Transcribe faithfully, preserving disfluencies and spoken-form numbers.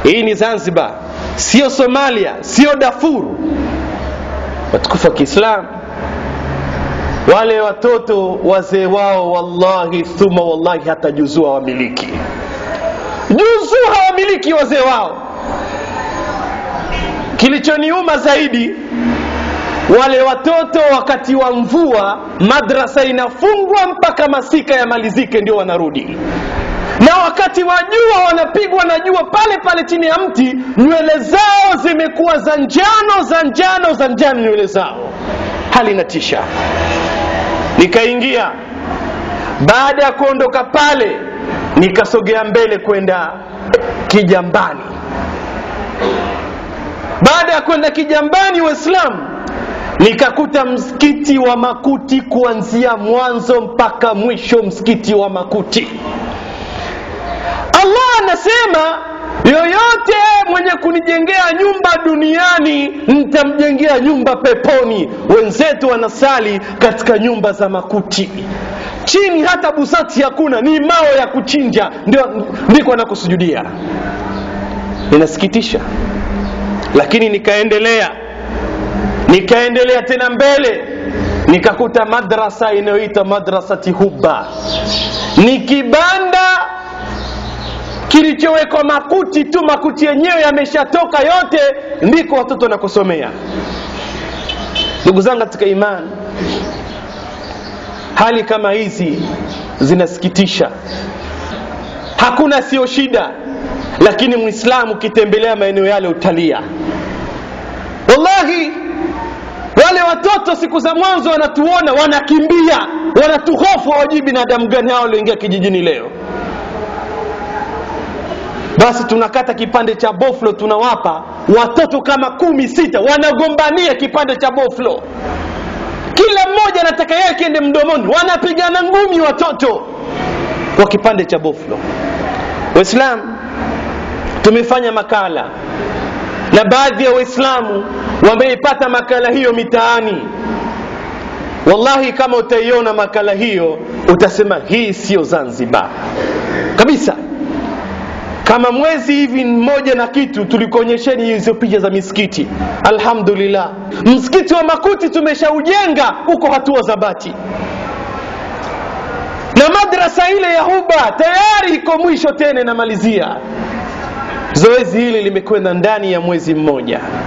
Hii ni Zanzibar, sio Somalia, sio Darfur. Watukufu wa Kiislamu, wale watoto wazee wao wallahi thumma wallahi hata juzua wamiliki, juzua hawamiliki wazee wao. Kilichoniuma zaidi, wale watoto wakati wa mvua madrasa inafungwa mpaka masika yamalizike ndio wanarudi, na wakati wa jua wanapigwa na jua pale pale chini ya mti, nywele zao zimekuwa za njano za njano za njano nywele zao. Hali inatisha. Nikaingia, baada ya kuondoka pale nikasogea mbele kwenda Kijambani. Baada ya kwenda Kijambani Waislamu, nikakuta msikiti wa makuti kuanzia mwanzo mpaka mwisho, msikiti wa makuti. Allah anasema yoyote mwenye kunijengea nyumba duniani nitamjengea nyumba peponi. Wenzetu wanasali katika nyumba za makuti, chini hata busati hakuna, ni mawe ya kuchinja ndio ndiko anakusujudia. Inasikitisha. Lakini nikaendelea nikaendelea tena mbele, nikakuta madrasa inayoitwa Madrasati Hubba. Ni kibanda kilichowekwa makuti tu, makuti yenyewe yameshatoka yote, ndiko watoto wanakusomea. Ndugu zangu katika imani, hali kama hizi zinasikitisha. Hakuna sio shida, lakini Muislamu kitembelea maeneo yale utalia. Wallahi wale watoto siku za mwanzo wanatuona wanakimbia, wanatuhofu, hawajui binadamu gani hao walioingia kijijini leo. Basi tunakata kipande cha boflo tunawapa watoto kama kumi sita, wanagombania kipande cha boflo, kila mmoja anataka yake ende mdomoni, wanapigana ngumi watoto kwa kipande cha boflo. Waislamu tumefanya makala, na baadhi ya Waislamu wameipata makala hiyo mitaani. Wallahi kama utaiona makala hiyo utasema hii sio Zanzibar kabisa. Kama mwezi hivi mmoja na kitu tulikuonyesheni hizo picha za misikiti. Alhamdulillah, msikiti wa makuti tumeshaujenga uko hatua za bati, na madrasa ile ya Hubba tayari iko mwisho tena inamalizia. Zoezi hili limekwenda ndani ya mwezi mmoja.